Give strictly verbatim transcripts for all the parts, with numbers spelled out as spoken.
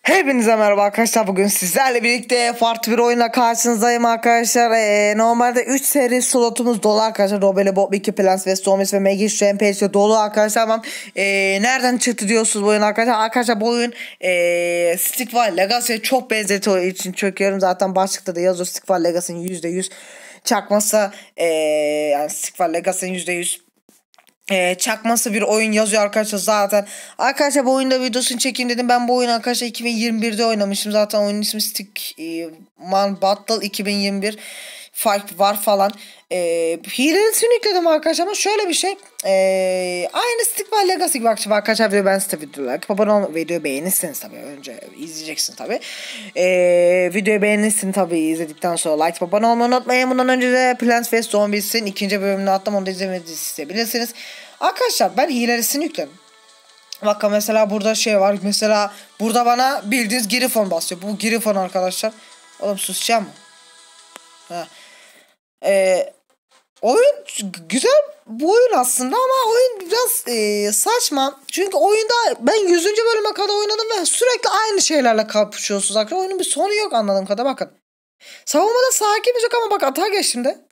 Hepinize merhaba arkadaşlar. Bugün sizlerle birlikte farklı bir oyunla karşınızdayım arkadaşlar. Ee, normalde üç seri slotumuz dolu arkadaşlar. Robele Bob, iki Plants ve Zombies ve Magic Rampage dolu arkadaşlar. Ama e, nereden çıktı diyorsunuz bu oyun arkadaşlar. Arkadaşlar bu oyun e, Stick var Legacy'ye çok benzetiyor için çöküyorum. Zaten başlıkta da yazıyor Stick var Legacy'nin yüzde yüz çakması. E, yani Stick var Legacy'nin yüzde yüz Ee, çakması bir oyun yazıyor arkadaşlar zaten. Arkadaşlar bu oyunda videosunu çekeyim dedim. Ben bu oyunu arkadaşlar iki bin yirmi birde oynamıştım. Zaten oyunun ismi Stick e, Man Battle iki bin yirmi bir Fight var falan. E, Hilesini yükledim arkadaşlar ama şöyle bir şey. E, aynı Stick var Legacy gibi arkadaşlar. Video ben size videolar. Abone ol, videoyu beğenirseniz tabii. Önce izleyeceksin tabii. E, videoyu beğenirsin tabii izledikten sonra. Like abone olmayı unutmayın. Bundan önce de Plants vs Zombies'in ikinci bölümünü attım. Onu da izlemenizi isteyebilirsiniz. Arkadaşlar ben hilesini yükledim. Bakın mesela burada şey var. Mesela burada bana bildiğiniz Griffon basıyor. Bu Griffon arkadaşlar. Oğlum susacağım mı? Ha. Ee, oyun güzel bu oyun aslında ama oyun biraz e, saçma. Çünkü oyunda ben yüzüncü bölüme kadar oynadım ve sürekli aynı şeylerle kapışıyorsunuz arkadaşlar. Oyunun bir sonu yok anladığım kadar bakın. Savunmada sakin yok ama bak atağa geçtim de.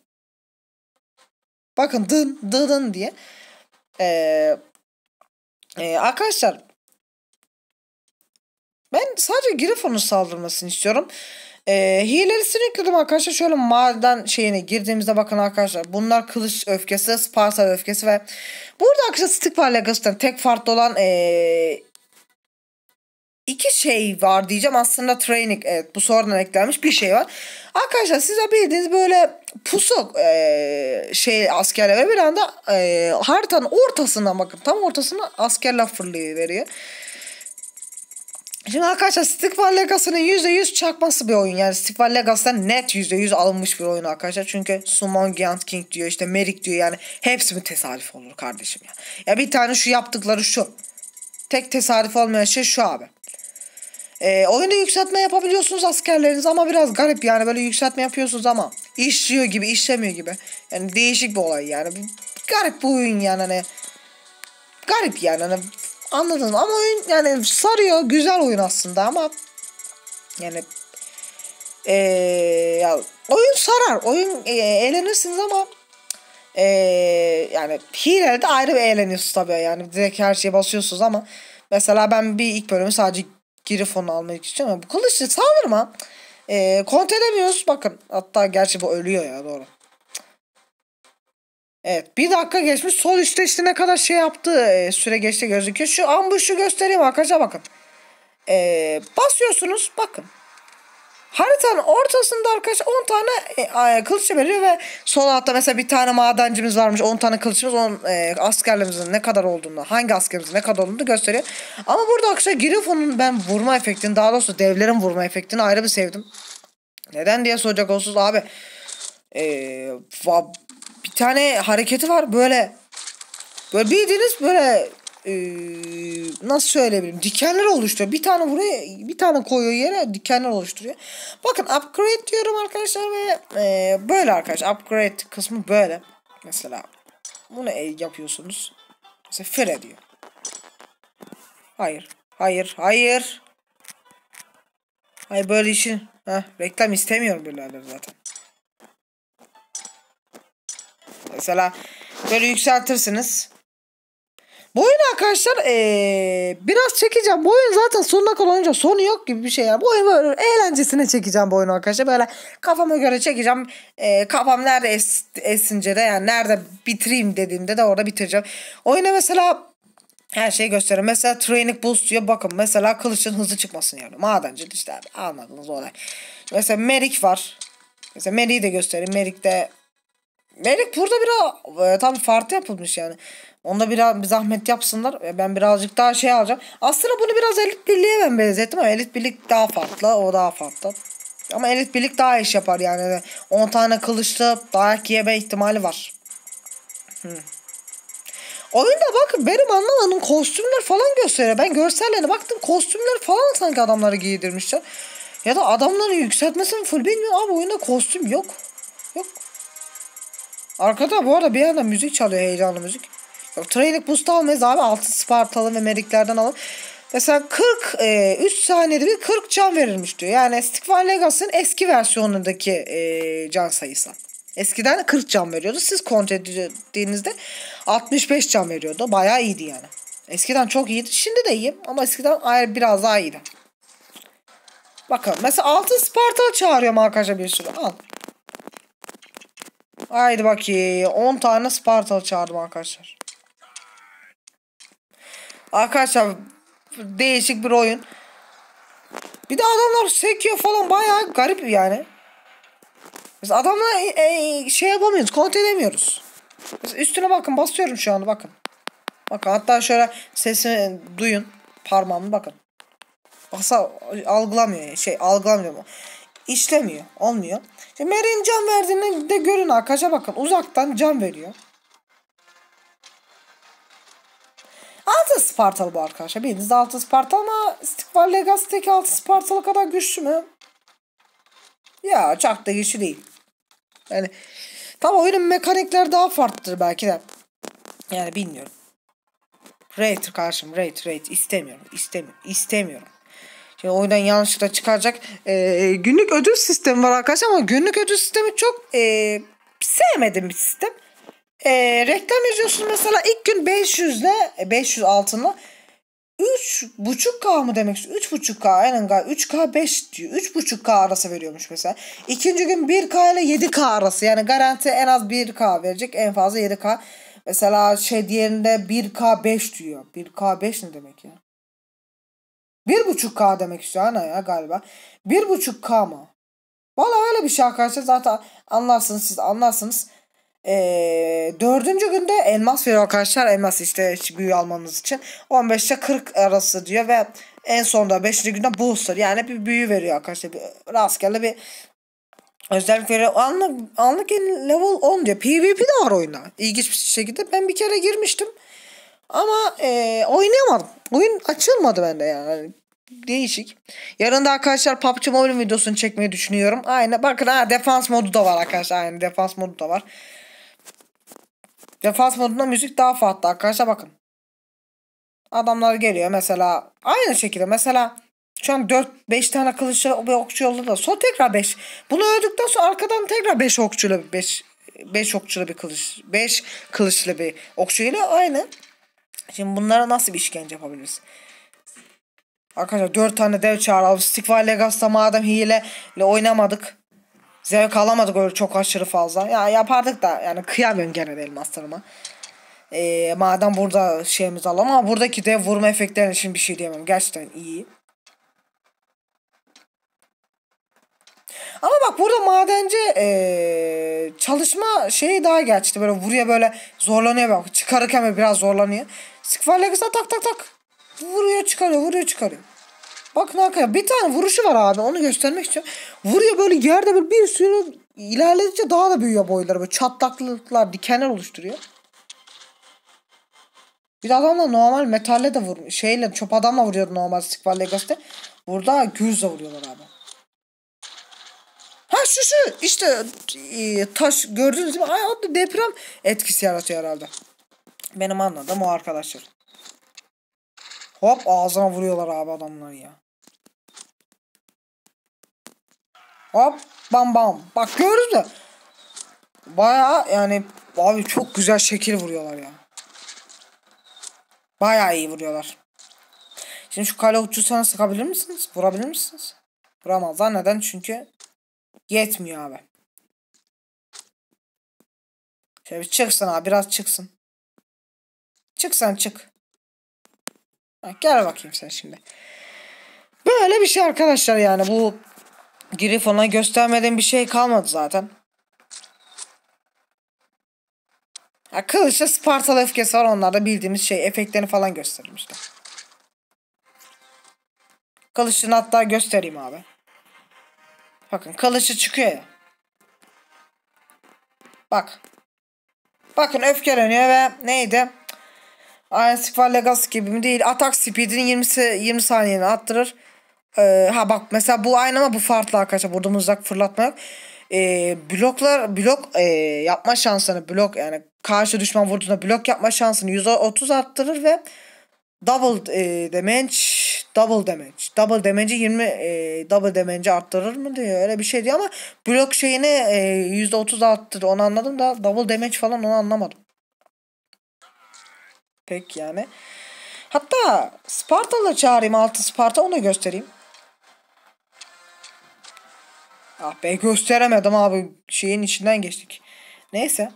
Bakın dın dın dın diye. Eee Ee, arkadaşlar ben sadece Griffon'un saldırmasını istiyorum. Ee, hilelisini yükledim arkadaşlar. Şöyle maden şeyine girdiğimizde bakın arkadaşlar. Bunlar kılıç öfkesi, Sparta öfkesi ve burada arkadaşlar Stick var Legacy'den tek farklı olan ee, iki şey var diyeceğim. Aslında training, evet, bu sonradan eklenmiş bir şey var. Arkadaşlar size bildiğiniz böyle pusu e, şey askerler ve bir anda e, haritanın ortasından bakın tam ortasına askerler fırlıyor veriyor. Şimdi arkadaşlar Stick var Legacy'nin yüzde yüz çakması bir oyun. Yani Stick var Legacy'den net yüzde yüz alınmış bir oyun arkadaşlar. Çünkü Summon Giant King diyor, işte Merrick diyor, yani hepsi mi tesadüf olur kardeşim ya. Ya bir tane şu yaptıkları şu. Tek tesadüf olmayan şey şu abi. Ee, oyunda yükseltme yapabiliyorsunuz askerleriniz ama biraz garip yani, böyle yükseltme yapıyorsunuz ama işliyor gibi işlemiyor gibi. Yani değişik bir olay yani. Bir, garip bu oyun yani, hani garip yani, hani anladın ama oyun yani sarıyor, güzel oyun aslında ama yani ee, ya oyun sarar, oyun e, eğlenirsiniz ama ee, yani hilede ayrı bir eğleniyorsunuz tabii yani, direkt her şeye basıyorsunuz ama mesela ben bir ilk bölümü sadece Griffon'u almak istiyorum ama bu kılıçlı saldırma e, kontrol edemiyoruz bakın, hatta gerçi bu ölüyor ya, doğru. Evet, bir dakika geçmiş, sol üstte işte ne kadar şey yaptı, e, süre geçti gözüküyor. Şu ambuşu göstereyim arkadaşlar bakın. E, basıyorsunuz bakın. Haritanın ortasında arkadaşlar on tane e, kılıç veriyor ve sol altta mesela bir tane madencimiz varmış, on tane kılıçımız, on e, askerlerimizin ne kadar olduğunu, hangi askerimizin ne kadar olduğunu gösteriyor. Ama burada arkadaşlar Griffon'un ben vurma efektini, daha doğrusu devlerin vurma efektini ayrı bir sevdim. Neden diye soracak olursunuz abi. E, bir tane hareketi var böyle. Böyle bildiğiniz böyle e, nasıl söyleyebilirim, dikenler oluşturuyor. Bir tane buraya bir tane koyuyor yere, dikenler oluşturuyor. Bakın upgrade diyorum arkadaşlar ve e, böyle arkadaşlar upgrade kısmı böyle. Mesela bunu yapıyorsunuz. Mesela fire diyor. Hayır. Hayır. Hayır. Hayır böyle işin. Heh, reklam istemiyorum böyle zaten. Mesela böyle yükseltirsiniz. Bu oyun arkadaşlar ee, biraz çekeceğim. Bu oyun zaten sonuna kadar oynayacağım. Sonu yok gibi bir şey yani. Bu oyun böyle eğlencesine çekeceğim bu oyunu arkadaşlar. Böyle kafama göre çekeceğim. E, kafam nerede es, esince de, yani nerede bitireyim dediğimde de orada bitireceğim. Oyuna mesela her şeyi gösteriyor. Mesela training boost diyor. Bakın mesela kılıçın hızlı çıkmasını yani. Madenci işte abi, anladınız olay. Mesela Merrick var. Mesela Merrick'i de göstereyim. Merrick de Merrick burada biraz e, tabii farklı yapılmış yani. Onda biraz bir zahmet yapsınlar. Ben birazcık daha şey alacağım. Aslında bunu biraz Elit Birliğe ben benzettim ama Elit Birlik daha farklı. O daha farklı. Ama Elit Birlik daha iş yapar yani. on tane kılıçlı dayak yeme ihtimali var. Hmm. Oyunda bakın benim anlamadığım kostümler falan gösteriyor. Ben görsellerine baktım, kostümler falan sanki adamları giydirmişler. Ya da adamların yükseltmesini full bilmiyorum abi, oyunda kostüm yok. Yok. Arkada bu arada bir yandan müzik çalıyor, heyecanlı müzik. Yok, training boost almayız abi. Altın Spartalı ve Meriklerden alalım. Mesela kırk üç saniyede bir kırk can verilmiş diyor. Yani Stickfire Legacy'nin eski versiyonundaki e, can sayısı. Eskiden kırk can veriyordu. Siz kontrol ettiğinizde altmış beş can veriyordu. Bayağı iyiydi yani. Eskiden çok iyiydi. Şimdi de iyi ama eskiden ayrı biraz daha iyiydi. Bakın mesela altın Sparta çağırıyorum arkadaşlar bir sürü. Al. Haydi bakayım. on tane Spartalı çağırdım arkadaşlar. Arkadaşlar değişik bir oyun. Bir de adamlar sekiyor falan, bayağı garip yani. Biz adamla e, e, şey yapamıyoruz, kontrol edemiyoruz. Mesela üstüne bakın, basıyorum şu anda bakın. Bakın hatta şöyle sesini duyun. Parmağımı bakın. Basa algılamıyor şey algılamıyor mu? İşlemiyor. Olmuyor. Şimdi Mary'in can verdiğini de görün arkadaşlar, bakın. Uzaktan can veriyor. Altı Spartalı bu arkadaşlar. Bildiğinizde altı Spartalı ama Stickfire Legacy'deki altı Spartalı kadar güçlü mü? Ya çok da güçlü değil. Yani tam oyunun mekanikleri daha farklıdır belki de. Yani bilmiyorum. Raid karşım. Raid raid istemiyorum. İstemiyorum. İstemiyorum. Şimdi oyundan yanlışlıkla çıkaracak. Ee, günlük ödül sistemi var arkadaşlar ama günlük ödül sistemi çok e, sevmediğim bir sistem. E, reklam yazıyorsunuz mesela ilk gün beş yüz ile beş yüz altınla üç buçuk K mı demek istiyor? üç buçuk K aynen galiba. üç K beş diyor. üç buçuk K arası veriyormuş mesela. İkinci gün bir K ile yedi K arası. Yani garanti en az bir K verecek. En fazla yedi K. Mesela şey diğerinde bir K beş diyor. bir K beş ne demek ya? bir buçuk K demek istiyor ana ya galiba. bir buçuk K mı? Valla öyle bir şey arkadaşlar. Zaten anlarsınız, siz anlarsınız. Ee, dördüncü günde elmas veriyor arkadaşlar. Elmas işte büyü almanız için. on beş ile kırk arası diyor ve en sonunda beşinci günde booster. Yani bir büyü veriyor arkadaşlar. Bir, rastgele bir özellik veriyor. Anlık, anlık level on diyor. PvP de var oyunda. İlginç bir şekilde. Ben bir kere girmiştim. Ama e, oynayamadım. Oyun açılmadı bende yani. Değişik. Yarın da arkadaşlar P U B G Mobile videosunu çekmeyi düşünüyorum. Aynı bakın ha, defans modu da var arkadaşlar. Aynı defans modu da var. Defans modunda müzik daha farklı arkadaşlar bakın. Adamlar geliyor mesela aynı şekilde mesela şu an dört beş tane kılıçlı bir okçu yolladı da sonra tekrar beş. Bunu öldükten sonra arkadan tekrar beş okçuyla beş beş okçulu bir kılıç beş kılıçlı bir okçuyla aynı. Şimdi bunlara nasıl bir işkence yapabiliriz? Arkadaşlar dört tane dev çağıralım. Stickfire Legacy'da madem hileyle oynamadık. Zevk alamadık öyle çok aşırı fazla. Ya yapardık da yani kıyamıyorum gene de elmaslarıma. Ee, madem burada şeyimiz alalım ama buradaki dev vurma efektlerine için bir şey diyemem. Gerçekten iyi. Ama bak burada madenci ee, çalışma şeyi daha gerçekten böyle vuruyor böyle zorlanıyor bak. Çıkarırken biraz zorlanıyor. Stickfire Legacy'da tak tak tak. Vuruyor çıkarıyor vuruyor çıkarıyor. Bakın arkadaşlar bir tane vuruşu var abi, onu göstermek istiyorum. Vuruyor böyle yerde böyle bir sürü ilerledikçe daha da büyüyor boyları, böyle çatlaklıklar dikenler oluşturuyor. Bir de adamla normal metalle de vurmuyor. Şeyle çöp adamla vuruyordu normal Stickfire Legacy'de. Burada gürzle vuruyorlar abi. Ha şu şu işte e, taş gördünüz değil mi? Ay o da deprem etkisi yaratıyor herhalde. Benim anladığım o arkadaşlar. Hop ağzına vuruyorlar abi adamlar ya. Hop bam bam. Bak gördünüz mü? Baya yani abi çok güzel şekil vuruyorlar ya. Baya iyi vuruyorlar. Şimdi şu kale uçuşlarına sıkabilir misiniz? Vurabilir misiniz? Vuramazlar. Neden? Çünkü yetmiyor abi. Şöyle bir çıksın abi. Biraz çıksın. Çık sen çık. Ha, gel bakayım sen şimdi. Böyle bir şey arkadaşlar yani. Bu Griffon'a göstermediğim bir şey kalmadı zaten. Ha, kılıçta Spartalı öfkesi var. Onlarda bildiğimiz şey. Efektlerini falan göstereyim işte. Kılıçını hatta göstereyim abi. Bakın kılıçı çıkıyor ya. Bak. Bakın öfkeleniyor ve neydi? Aynı Stickfire Legacy gibi mi değil. Atak speed'ini yirmi, yirmi saniyeni arttırır. Ee, ha bak mesela bu aynı ama bu farklı arkadaşlar. Burada mızrak fırlatma yok. Ee, bloklar blok e, yapma şansını blok yani karşı düşman vurduğunda blok yapma şansını yüzde otuz arttırır ve double e, damage double damage. Double damage'i yirmi e, double damage'i arttırır mı diyor. Öyle bir şey diyor ama blok şeyini e, yüzde otuz arttırır. Onu anladım da double damage falan onu anlamadım. Pek yani. Hatta Spartalı çağırayım, altı Sparta, onu göstereyim. Ah be, gösteremedim abi. Şeyin içinden geçtik. Neyse.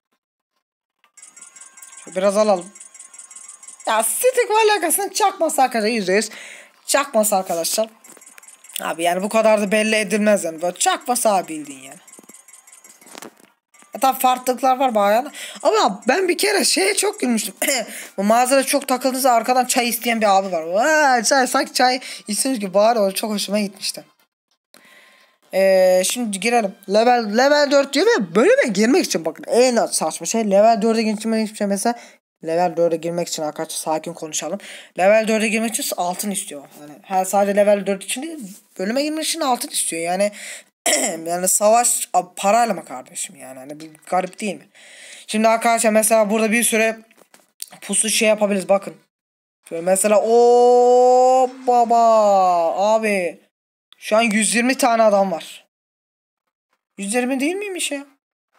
Biraz alalım. Ya Stick ve alakasını çakması arkadaşlar, yüzde yüz. Çakması arkadaşlar. Abi yani bu kadar da belli edilmez yani. Böyle çakması abi, bildiğin yani. Hatta farklılıklar var bayağı. Ama ben bir kere şeye çok gülmüştüm. Bu mağazada çok takıldığınızda arkadan çay isteyen bir abi var. Vay, çay, sanki çay istemiş gibi bağırıyor. Çok hoşuma gitmişti. Ee, şimdi girelim. Level level dört diyor ve bölüme girmek için bakın en saçma şey level dörde girmek için, mesela level dörde girmek için arkadaşlar sakin konuşalım. Level dörde girmek için altın istiyor. Yani her sadece level dört için değil, bölüme girmek için altın istiyor. Yani yani savaş parayla mı kardeşim, yani hani bir garip değil mi? Şimdi arkadaşlar mesela burada bir süre pusu şey yapabiliriz, bakın. Şöyle mesela o baba abi şu an yüz yirmi tane adam var. yüz yirmi değil miymiş ya?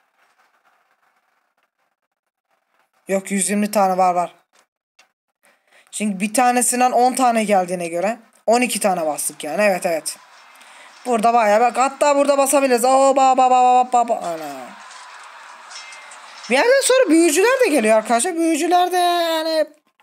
Yok, yüz yirmi tane var var. Şimdi bir tanesinden on tane geldiğine göre on iki tane bastık yani, evet evet. Burada bayağı bak, hatta burada basabiliriz. Oo ba ba ba ba ba. Ana. Bir yerden sonra büyücüler de geliyor arkadaşlar. Büyücüler de yani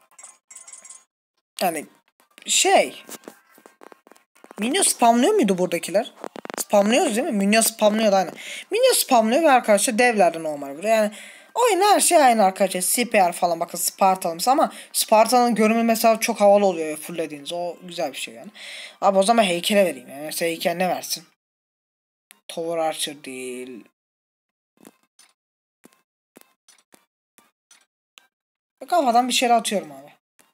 yani şey, minyon spamlıyor muydu buradakiler? Spamlıyoruz değil mi? Minyon spamlıyordu aynen. Minyon spamlıyor ve arkadaşlar devlerde normal buraya. Yani oyun her şey aynı arkadaşlar. C P R falan, bakın Spartalımız ama Spartal'ın görünümü mesela çok havalı oluyor ya, fulllediğiniz. O güzel bir şey yani. Abi o zaman heykele vereyim. Yani mesela heykel ne versin? Tower Archer değil. Kafadan bir şeyler atıyorum abi.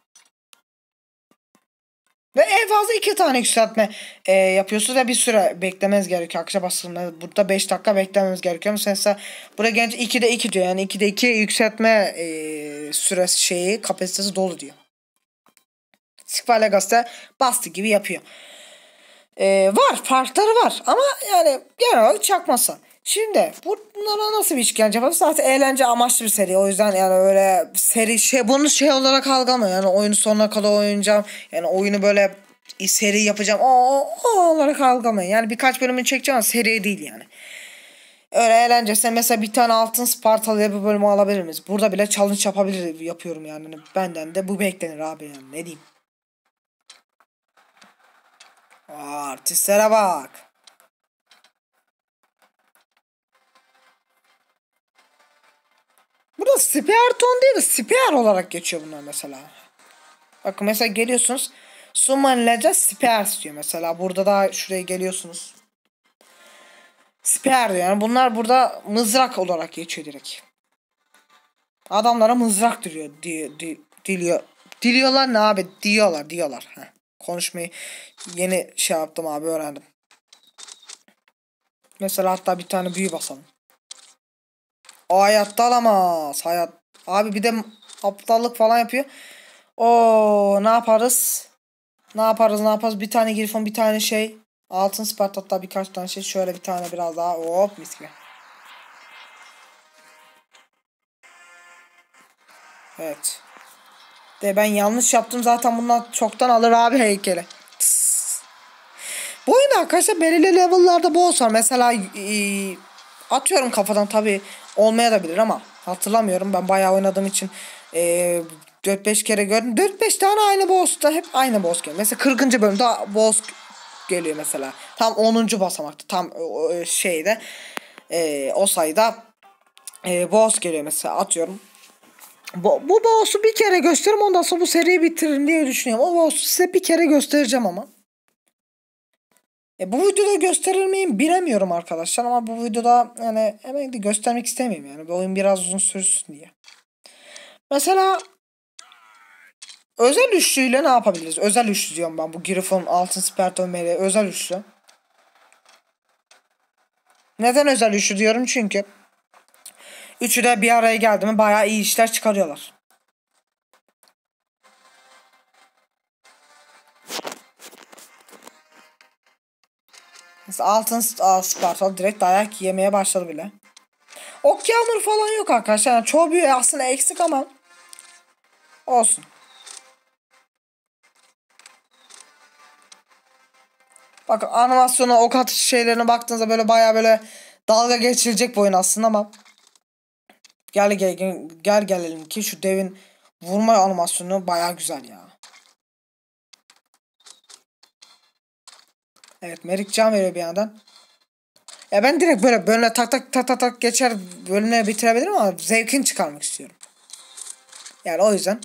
Ve en fazla iki tane yükseltme e, yapıyorsunuz ve bir süre beklemeniz gerekiyor. Akşam aslında burada beş dakika beklememiz gerekiyor. Mesela buraya gelince ikide iki diyor. Yani ikide iki yükseltme e, süresi şeyi, kapasitesi dolu diyor. Squall Legacy'de bastı gibi yapıyor. E, var, farkları var ama yani genel olarak çakmasa. Şimdi bunlara nasıl bir işkence yapalım? Zaten eğlence amaçlı bir seri. O yüzden yani öyle seri şey, bunu şey olarak algılamıyor. Yani oyunu sonuna kadar oynayacağım. Yani oyunu böyle seri yapacağım. O, o, o olarak algılamayın. Yani birkaç bölümünü çekeceğim ama seri değil yani. Öyle eğlencesine mesela bir tane altın Spartalı'ya bir bölümü alabilir miyiz? Burada bile challenge yapabilir yapıyorum yani. Hani benden de bu beklenir abi, yani ne diyeyim. Aa, artistlere bak. Burada Spear ton değil de Spear olarak geçiyor bunlar mesela. Bakın mesela geliyorsunuz. Summon Legend Spear diyor mesela. Burada da şuraya geliyorsunuz. Spear diyor. Yani bunlar burada mızrak olarak geçiyor direkt. Adamlara mızrak diyor. Di, di, diliyor. Diliyorlar ne abi? Diyorlar diyorlar. Heh. Konuşmayı yeni şey yaptım abi, öğrendim. Mesela hatta bir tane büyü basalım. O hayatta alamaz. Hayat. Abi bir de aptallık falan yapıyor. O ne yaparız? Ne yaparız ne yaparız? Bir tane Griffon, bir tane şey. Altın Sparta, hatta birkaç tane şey. Şöyle bir tane biraz daha. Hop, mis gibi. Evet. De ben yanlış yaptım zaten, bundan çoktan alır abi heykeli. Tıs. Bu oyunda arkadaşlar belirli level'larda boss var. Mesela e, atıyorum kafadan, tabi olmaya da bilir ama hatırlamıyorum. Ben bayağı oynadığım için e, dört beş kere gördüm. dört beş tane aynı boss'ta hep aynı boss geliyor. Mesela kırkıncı bölümde boss geliyor mesela. Tam onuncu basamakta. Tam o, şeyde e, o sayıda e, boss geliyor mesela, atıyorum. Bu, bu boss'u bir kere gösteririm, ondan sonra bu seriyi bitiririm diye düşünüyorum. O boss'u size bir kere göstereceğim ama. E, bu videoda gösterir miyim bilemiyorum arkadaşlar, ama bu videoda yani hemen de göstermek istemiyorum yani. Bu oyun biraz uzun sürsün diye. Mesela özel üçlüyle ne yapabiliriz? Özel üçlü diyorum ben, bu Griffon, Altın Sparta, Mele özel üçlü. Neden özel üçlü diyorum? Çünkü üçü de bir araya geldi mi bayağı iyi işler çıkarıyorlar. Mesela altın aa, Sparta direkt dayak yemeye başladı bile. Ok yağmuru falan yok arkadaşlar. Yani çoğu büyü aslında eksik ama olsun. Bakın animasyona, ok atış şeylerine baktığınızda böyle baya böyle dalga geçilecek bu oyun aslında ama gel gel gel, gel gelelim ki şu devin vurma animasyonu baya güzel ya. Evet, Merik can veriyor bir yandan. Ya ben direkt böyle bölümle tak tak tak tak tak geçer bölümleri bitirebilirim ama zevkini çıkarmak istiyorum. Yani o yüzden.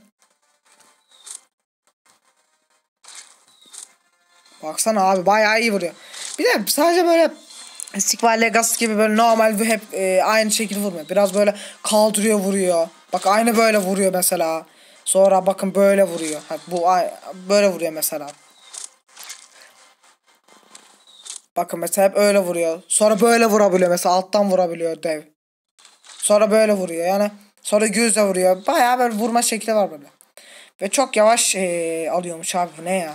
Baksana abi bayağı iyi vuruyor. Bir de sadece böyle Stikval Legacy gibi böyle normal hep e, aynı şekilde vurmuyor. Biraz böyle kaldırıyor vuruyor. Bak aynı böyle vuruyor mesela. Sonra bakın böyle vuruyor. Ha, bu böyle vuruyor mesela. Bakın mesela hep öyle vuruyor. Sonra böyle vurabiliyor mesela alttan vurabiliyor dev. Sonra böyle vuruyor yani. Sonra gözle vuruyor. Bayağı böyle vurma şekli var böyle. Ve çok yavaş ee, alıyormuş abi bu ne ya.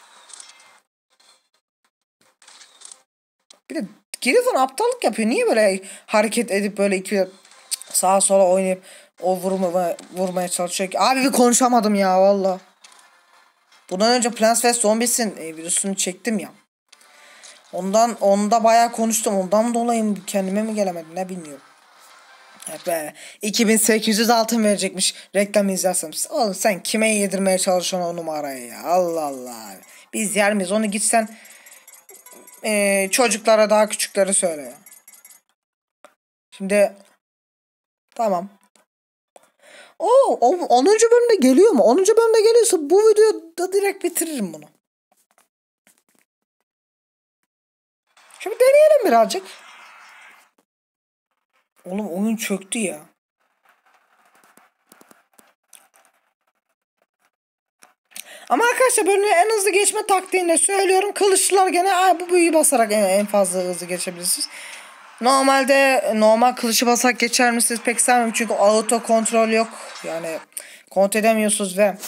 Bir de Griffin aptallık yapıyor. Niye böyle hareket edip böyle iki sağa sola oynayıp o vurma, vurmaya çalışıyor ki. Abi bir konuşamadım ya valla. Bundan önce Plants vs Zombies'in e, virüsünü çektim ya. Ondan onda bayağı konuştum. Ondan dolayı kendime mi gelemedim ne bilmiyorum. Evet be. iki bin sekiz yüz altın verecekmiş reklam izlersem. Oğlum sen kime yedirmeye çalışıyorsun o numarayı ya. Allah Allah. Biz yer miyiz? Onu gitsen e, çocuklara daha küçükleri söyle ya. Şimdi tamam. Oo, onuncu bölümde geliyor mu? onuncu bölümde geliyorsa bu videoda direkt bitiririm bunu. Şimdi deneyelim birazcık. Oğlum oyun çöktü ya. Ama arkadaşlar bölümü en hızlı geçme taktiğinde söylüyorum. Kılıçlılar gene bu büyüyü basarak en, en fazla hızlı geçebilirsiniz. Normalde normal kılıcı basarak geçer misiniz pek sevmem. Çünkü auto kontrol yok. Yani kontrol edemiyorsunuz ve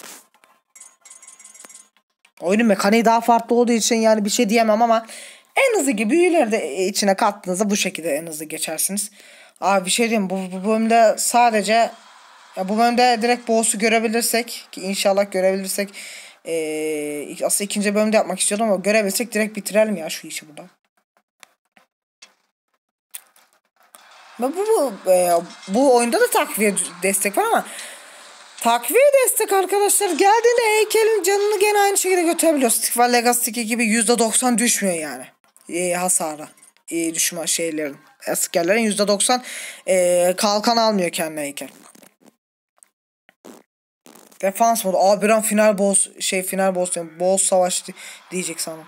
oyunun mekaniği daha farklı olduğu için yani bir şey diyemem ama en hızlı gibi büyüleri de içine kattığınızda bu şekilde en hızlı geçersiniz. Abi bir şey diyeyim bu, bu bölümde sadece ya bu bölümde direkt boss'u görebilirsek ki inşallah görebilirsek ee, aslında ikinci bölümde yapmak istiyordum ama görebilirsek direkt bitirelim ya şu işi burada. Bu, bu, e, bu oyunda da takviye destek var ama takviye destek arkadaşlar geldiğinde heykelin canını gene aynı şekilde götürebiliyor. Stikval Legacy gibi yüzde doksan düşmüyor yani e, hasarı e, düşme şeylerin askerlerin yüzde doksan e, kalkan almıyor kendine heykel. Defans modu. Abi bir an final boss şey final boss diyorum. Boss savaş diyecek sanırım.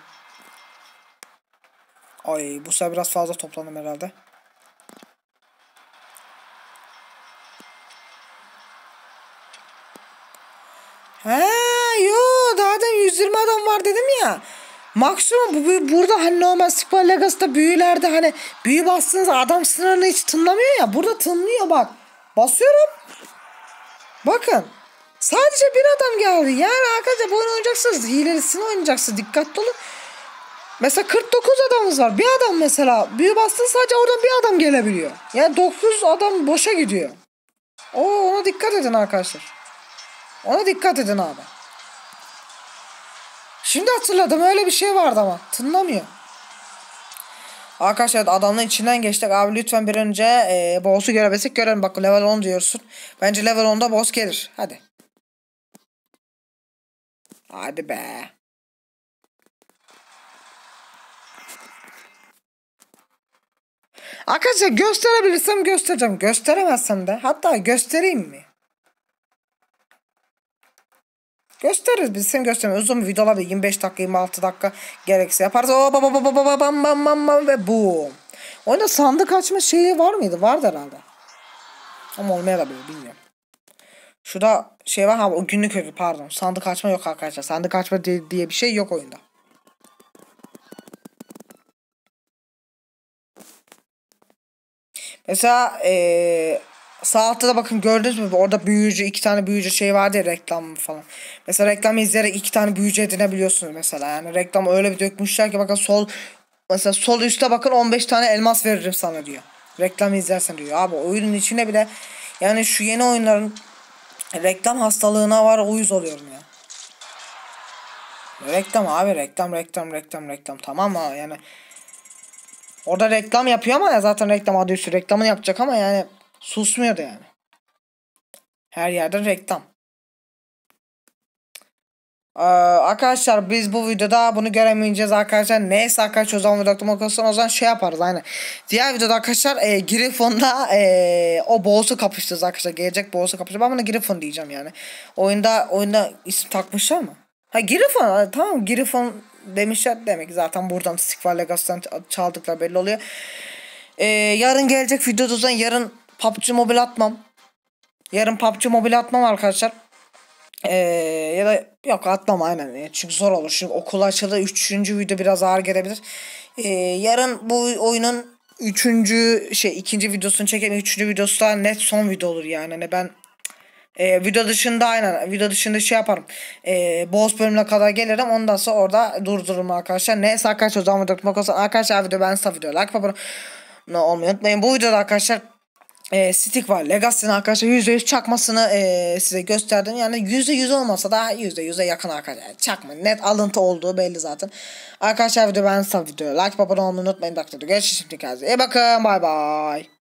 Ay bu sefer biraz fazla toplandım herhalde. He yo daha da yüz yirmi adam var dedim ya. Maksimum bu, bu burada hani normal Stikval Legacy'da büyülerde hani büyü bastığınız adam sınırını hiç tınlamıyor ya. Burada tınlıyor bak. Basıyorum. Bakın. Sadece bir adam geldi. Yani arkadaşlar bu oyunu oynayacaksınız. Hilelisini oynayacaksınız. Dikkatli olun. Mesela kırk dokuz adamımız var. Bir adam mesela büyü bastın sadece oradan bir adam gelebiliyor. Yani dokuz adam boşa gidiyor. Oo, ona dikkat edin arkadaşlar. Ona dikkat edin abi. Şimdi hatırladım öyle bir şey vardı ama tınlamıyor. Arkadaşlar adamın içinden geçtik. Abi lütfen bir önce e, boss'u görebilsek görelim. Bak level on diyorsun. Bence level onda boss gelir. Hadi. Hadi be. Arkadaşlar gösterebilirsem göstereceğim. Gösteremezsem de hatta göstereyim mi? Gösteririz biz sen göstermiyoruz. Uzun videolar da yirmi beş dakika yirmi altı dakika gerekirse yaparız. O baba baba baba bam bam bam bam ve boom. Oyunda sandık açma şeyi var mıydı? Vardı herhalde. Ama olmayabilir bilmiyorum. Şurada şey var ha o günlük ödül pardon. Sandık açma yok arkadaşlar. Sandık açma diye, diye bir şey yok oyunda. Mesela ee, sağ altta da bakın gördünüz mü? Orada büyücü iki tane büyücü şey vardı ya reklam falan. Mesela reklamı izleyerek iki tane büyücü edinebiliyorsunuz mesela. Yani reklamı öyle bir dökmüşler ki bakın sol mesela sol üstte bakın on beş tane elmas veririm sana diyor. Reklam izlersen diyor. Abi oyunun içine bile yani şu yeni oyunların reklam hastalığına var, uyuz oluyorum ya. Reklam abi, reklam reklam reklam reklam, tamam mı yani. Orada reklam yapıyor ama ya zaten reklam adı üstü reklamını yapacak ama yani susmuyor da yani. Her yerde reklam. Ee, arkadaşlar biz bu videoda bunu göremeyeceğiz arkadaşlar. Neyse arkadaşlar, o zaman videoda okuyorsun, o zaman şey yaparız aynı. Diğer videoda arkadaşlar e, Griffon'da e, o boss'u kapıştıracağız arkadaşlar. Gelecek boss'u kapıştıracağız. Ben buna Griffon diyeceğim yani. Oyunda oyunda isim takmışlar mı? Ha Griffon, tamam Griffon demişler demek, zaten buradan Stikval Legacy'den çaldıklar belli oluyor. Ee, yarın gelecek videoda, o zaman yarın P U B G Mobile atmam. Yarın P U B G Mobile atmam arkadaşlar. Ee, ya da yok atmam aynen. Çünkü zor olur. Şimdi okul açıldı. Üçüncü video biraz ağır gelebilir. Ee, yarın bu oyunun üçüncü şey ikinci videosunu çekelim. Üçüncü videosu da net son video olur yani. Hani ben e, video dışında aynen video dışında şey yaparım. E, boss bölümüne kadar gelirim. Ondan sonra orada durdururum arkadaşlar. Neyse arkadaşlar, o zaman video olsun. Arkadaşlar video ben size video like yapalım. Ne olmayı unutmayın. Bu videoda arkadaşlar E, Stikval Legacy'nin arkadaşlar yüzde yüz çakmasını e, size gösterdim. Yani yüzde yüz olmasa da yüzde yüze yakın arkadaşlar. Çakma net alıntı olduğu belli zaten. Arkadaşlar video ben size video like abone olmayı unutmayın. Görüşürüz şimdi, kendinize iyi bakın, bay bay.